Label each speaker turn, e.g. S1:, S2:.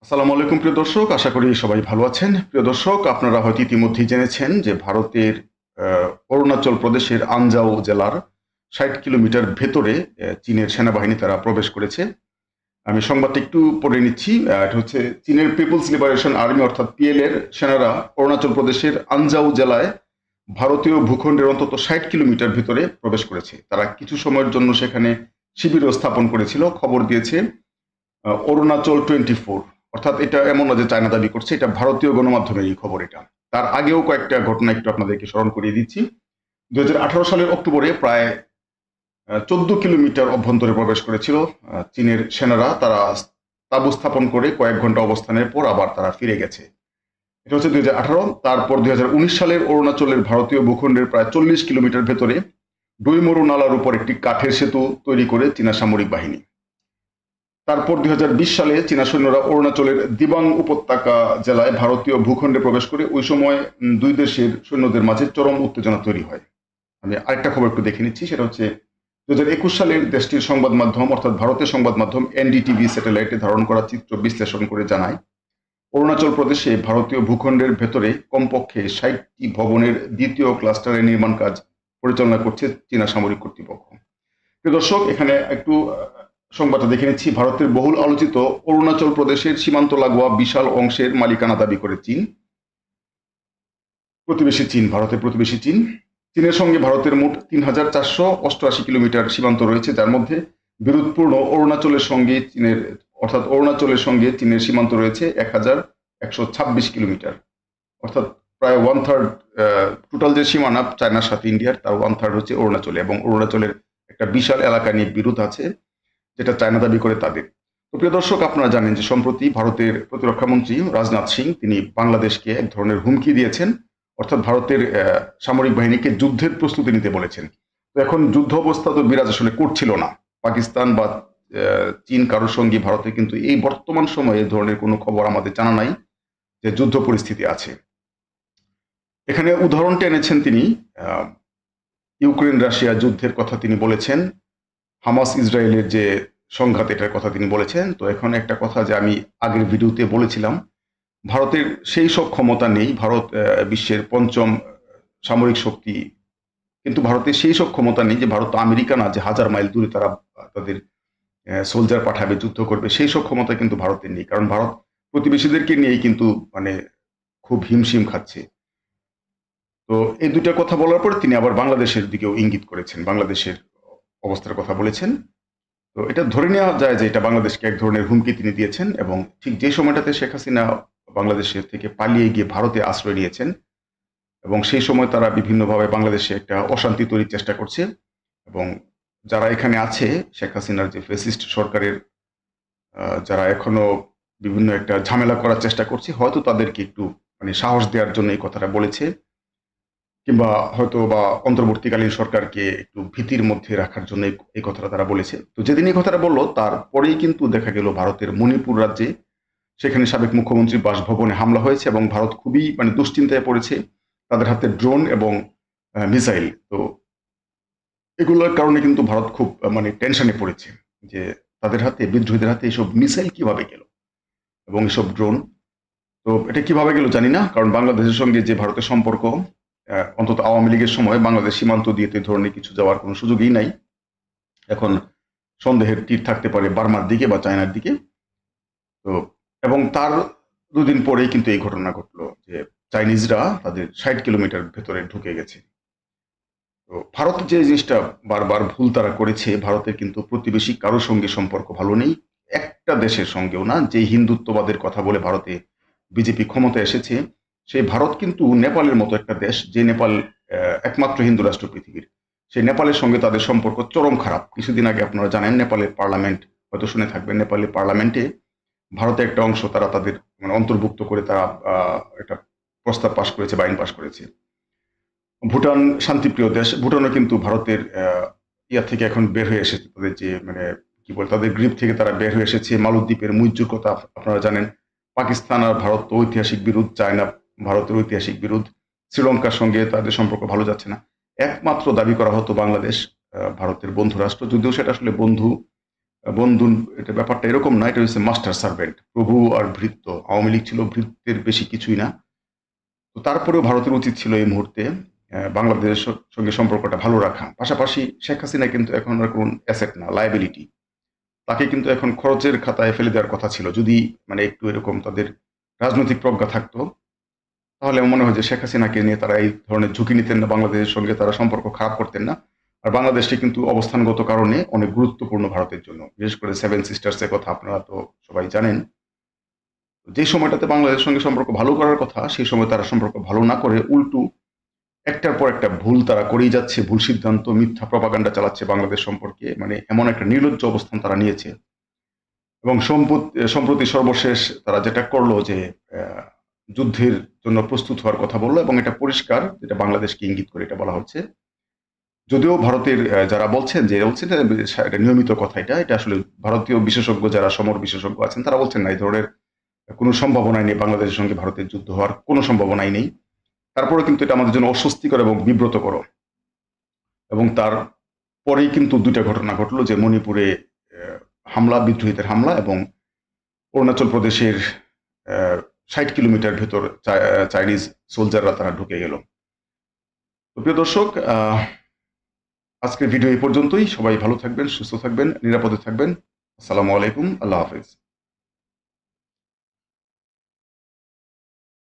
S1: আসসালামু আলাইকুম প্রিয় দর্শক, আশা করি সবাই ভালো আছেন। প্রিয় দর্শক, আপনারা হয়তো ইতিমধ্যেই জেনেছেন যে ভারতের অরুণাচল প্রদেশের আনজাও জেলার 60 কিলোমিটার ভেতরে চীনের সেনাবাহিনী তারা প্রবেশ করেছে। আমি সংবাদটা একটু পড়ে নিচ্ছি। এটা হচ্ছে চীনের পিপলস লিবারেশন আর্মি অর্থাৎ পিএল এর সেনারা অরুণাচল প্রদেশের আনজাও জেলায় ভারতীয় ভূখণ্ডের অন্তত 60 কিলোমিটার ভিতরে প্রবেশ করেছে। তারা কিছু সময়ের জন্য সেখানে শিবিরও স্থাপন করেছিল। খবর দিয়েছে অরুণাচল 24। অর্থাৎ এটা এমন না যে চায়না দাবি করছে, এটা ভারতীয় গণমাধ্যমের এই খবর। এটা তার আগেও কয়েকটা ঘটনা একটু আপনাদেরকে স্মরণ করিয়ে দিচ্ছি। 2018 সালের অক্টোবরে প্রায় 14 কিলোমিটার অভ্যন্তরে প্রবেশ করেছিল চীনের সেনারা। তারা তাঁবু স্থাপন করে কয়েক ঘন্টা অবস্থানের পর আবার তারা ফিরে গেছে। এটা হচ্ছে 2018। তারপর 2019 সালের অরুণাচলের ভারতীয় ভূখণ্ডের প্রায় 40 কিলোমিটার ভেতরে ডুইমরু নালার উপর একটি কাঠের সেতু তৈরি করে চীনা সামরিক বাহিনী। তারপর 2020 সালে চীনা সৈন্যরা অরুণাচলের দিবাং উপত্যকা জেলায় ভারতীয় ভূখণ্ডে প্রবেশ করে। ওই সময় দুই দেশের সৈন্যদের মাঝে চরম উত্তেজনা তৈরি হয়। আমি আরেকটা খবর একটু দেখে নিচ্ছি। সেটা হচ্ছে 2021 সালের দেশটির সংবাদ মাধ্যম অর্থাৎ ভারতের সংবাদ মাধ্যম এনডিটিভি স্যাটেলাইটে ধারণ করা চিত্র বিশ্লেষণ করে জানায়, অরুণাচল প্রদেশে ভারতীয় ভূখণ্ডের ভেতরে কমপক্ষে 60টি ভবনের দ্বিতীয় ক্লাস্টারের নির্মাণ কাজ পরিচালনা করছে চীনা সামরিক কর্তৃপক্ষ। প্রিয় দর্শক, এখানে একটু সংবাদটা দেখে নিচ্ছি। ভারতের বহুল আলোচিত অরুণাচল প্রদেশের সীমান্ত লাগোয়া বিশাল অংশের মালিকানা দাবি করে চীন। ভারতের প্রতিবেশী চীন। চীনের সঙ্গে ভারতের মোট 3488 কিলোমিটার সীমান্ত রয়েছে, যার মধ্যে বিরোধপূর্ণ অরুণাচলের সঙ্গে চীনের সীমান্ত রয়েছে 1126 কিলোমিটার। অর্থাৎ প্রায় 1/3 টোটাল যে সীমানা চায়নার সাথে ইন্ডিয়ার, তার 1/3 হচ্ছে অরুণাচলে। এবং অরুণাচলের একটা বিশাল এলাকা নিয়ে বিরোধ আছে, যেটা চায়না দাবি করে তাদের। তো প্রিয় দর্শক, আপনারা জানেন যে সম্প্রতি ভারতের প্রতিরক্ষা মন্ত্রী রাজনাথ সিং তিনি বাংলাদেশকে এক ধরনের হুমকি দিয়েছেন। অর্থাৎ ভারতের সামরিক বাহিনীকে যুদ্ধের প্রস্তুতি নিতে বলেছেন। তো এখন যুদ্ধ অবস্থা তো বিরাজ আসলে করছিল না। পাকিস্তান বা চীন কারোর সঙ্গে ভারতের কিন্তু এই বর্তমান সময়ে এই ধরনের কোনো খবর আমাদের জানা নাই যে যুদ্ধ পরিস্থিতি আছে। এখানে উদাহরণটা এনেছেন তিনি ইউক্রেন রাশিয়া যুদ্ধের কথা তিনি বলেছেন, হামাস ইসরায়েলের যে সংঘাত এটার কথা তিনি বলেছেন। তো এখন একটা কথা যে আমি আগের ভিডিওতে বলেছিলাম, ভারতের সেই সব ক্ষমতা নেই। ভারত বিশ্বের পঞ্চম সামরিক শক্তি, কিন্তু ভারতের সেই সব ক্ষমতা নেই যে ভারত আমেরিকা না যে 1000 মাইল দূরে তারা তাদের সোলজার পাঠাবে, যুদ্ধ করবে। সেই সব ক্ষমতা কিন্তু ভারতের নেই, কারণ ভারত প্রতিবেশীদেরকে নিয়েই কিন্তু মানে খুব হিমশিম খাচ্ছে। তো এই দুইটা কথা বলার পর তিনি আবার বাংলাদেশের দিকেও ইঙ্গিত করেছেন, বাংলাদেশের অবস্থার কথা বলেছেন। তো এটা ধরে নেওয়া যায় যে এটা বাংলাদেশকে এক ধরনের হুমকি তিনি দিয়েছেন। এবং ঠিক যে সময়টাতে শেখ হাসিনা বাংলাদেশের থেকে পালিয়ে গিয়ে ভারতে আশ্রয় নিয়েছেন, এবং সেই সময় তারা বিভিন্নভাবে বাংলাদেশে একটা অশান্তি তৈরির চেষ্টা করছে। এবং যারা এখানে আছে, শেখ হাসিনার যে ফ্যাসিস্ট সরকারের যারা এখনো বিভিন্ন একটা ঝামেলা করার চেষ্টা করছে, হয়তো তাদেরকে একটু মানে সাহস দেওয়ার জন্য এই কথাটা বলেছে, কিংবা হয়তো বা অন্তর্বর্তীকালীন সরকারকে একটু ভীতির মধ্যে রাখার জন্য এই কথাটা তারা বলেছে। তো যেদিন এই কথাটা বললো, তারপরেই কিন্তু দেখা গেল ভারতের মণিপুর রাজ্যে সেখানে সাবেক মুখ্যমন্ত্রীর বাসভবনে হামলা হয়েছে এবং ভারত খুবই মানে দুশ্চিন্তায় পড়েছে। তাদের হাতে ড্রোন এবং মিসাইল। তো এগুলোর কারণে কিন্তু ভারত খুব মানে টেনশনে পড়েছে যে তাদের হাতে, বিদ্রোহীদের হাতে এসব মিসাইল কিভাবে গেল এবং এসব ড্রোন। তো এটা কিভাবে গেল জানি না, কারণ বাংলাদেশের সঙ্গে যে ভারতের সম্পর্ক, অন্তত আওয়ামী লীগের সময় বাংলাদেশ সীমান্ত দিয়ে তো এই ধরনের কিছু যাওয়ার কোনো সুযোগই নাই। এখন সন্দেহের তীর থাকতে পারে বার্মার দিকে বা চায়নার দিকে। তো এবং তার দুদিন পরেই কিন্তু এই ঘটনা ঘটলো যে চাইনিজরা তাদের 60 কিলোমিটার ভেতরে ঢুকে গেছে। তো ভারত যে জিনিসটা বারবার ভুল তারা করেছে, ভারতের কিন্তু প্রতিবেশী কারোর সঙ্গে সম্পর্ক ভালো নেই। একটা দেশের সঙ্গেও না। যে হিন্দুত্ববাদের কথা বলে ভারতে বিজেপি ক্ষমতায় এসেছে, সেই ভারত কিন্তু নেপালের মতো একটা দেশ, যে নেপাল একমাত্র হিন্দু রাষ্ট্র পৃথিবীর, সেই নেপালের সঙ্গে তাদের সম্পর্ক চরম খারাপ। কিছুদিন আগে আপনারা জানেন, নেপালের পার্লামেন্ট, হয়তো শুনে থাকবেন, নেপালের পার্লামেন্টে ভারতের একটা অংশ তারা তাদের মানে অন্তর্ভুক্ত করে তারা একটা প্রস্তাব পাশ করেছে বা আইন পাশ করেছে। ভুটান শান্তিপ্রিয় দেশ, ভুটানও কিন্তু ভারতের ইয়া থেকে এখন বের হয়ে এসেছে। তাদের যে মানে কি বলে, তাদের গ্রিপ থেকে তারা বের হয়ে এসেছে। মালদ্বীপের মুইজ্জুর কথা আপনারা জানেন। পাকিস্তান আর ভারত তো ঐতিহাসিক বিরোধ, চায়না ভারতের ঐতিহাসিক বিরোধ। শ্রীলঙ্কার সঙ্গে তাদের সম্পর্ক ভালো যাচ্ছে না। একমাত্র দাবি করা হতো বাংলাদেশ ভারতের বন্ধু রাষ্ট্র, যদিও সেটা আসলে বন্ধু বন্ধু, এটা ব্যাপারটা এরকম না, এটা হচ্ছে মাস্টার সার্ভেন্ট, প্রভু আর ভৃত্য। আওয়ামী লীগ ছিল ভৃত্যের বেশি কিছুই না। তো তারপরেও ভারতের উচিত ছিল এই মুহূর্তে বাংলাদেশের সঙ্গে সম্পর্কটা ভালো রাখা। পাশাপাশি শেখ হাসিনা কিন্তু এখন আর কোন অ্যাসেট না, লায়াবিলিটি। তাকে কিন্তু এখন খরচের খাতায় ফেলে দেওয়ার কথা ছিল। যদি মানে একটু এরকম তাদের রাজনৈতিক প্রজ্ঞা থাকতো, তাহলে আমার মনে হয় যে শেখ হাসিনাকে নিয়ে তারা এই ধরনের ঝুঁকি নিতেন না, বাংলাদেশের সঙ্গে তারা সম্পর্ক খারাপ করতেন না। আর বাংলাদেশটি কিন্তু অবস্থানগত কারণে অনেক গুরুত্বপূর্ণ ভারতের জন্য, বিশেষ করে সেভেন সিস্টার্স এর কথা আপনারা তো সবাই জানেন। যে সময়টাতে বাংলাদেশের সঙ্গে সম্পর্ক ভালো করার কথা, সেই সময় তারা সম্পর্ক ভালো না করে উল্টো একটার পর একটা ভুল তারা করেই যাচ্ছে, ভুল সিদ্ধান্ত, মিথ্যা প্রপাগান্ডা চালাচ্ছে বাংলাদেশ সম্পর্কে। মানে এমন একটা নির্লজ্জ অবস্থান তারা নিয়েছে। এবং সম্প্রতি সর্বশেষ তারা যেটা করলো যে আহ, যুদ্ধের জন্য প্রস্তুত হওয়ার কথা বললো, এবং এটা পরিষ্কার, যেটা বাংলাদেশকে ইঙ্গিত করে এটা বলা হচ্ছে। যদিও ভারতের যারা বলছেন যে বলছেন এটা নিয়মিত কথা, এটা আসলে ভারতীয় বিশেষজ্ঞ যারা সমর বিশেষজ্ঞ আছেন তারা বলছেন না, এই ধরনের কোনো সম্ভাবনাই নেই, বাংলাদেশের সঙ্গে ভারতের যুদ্ধ হওয়ার কোনো সম্ভাবনাই নেই। তারপরে কিন্তু এটা আমাদের জন্য অস্বস্তিকর এবং বিব্রতকর। এবং তার পরেই কিন্তু দুইটা ঘটনা ঘটলো, যে মণিপুরে হামলা, বিদ্রোহীদের হামলা, এবং অরুণাচল প্রদেশের 60 কিলোমিটার ভেতর চাইনিজ সোলজাররা তারা ঢুকে গেল। তো প্রিয় দর্শক, আজকের ভিডিও এই পর্যন্তই। সবাই ভালো থাকবেন, সুস্থ থাকবেন, নিরাপদে থাকবেন। আসসালামু আলাইকুম, আল্লাহ হাফেজ।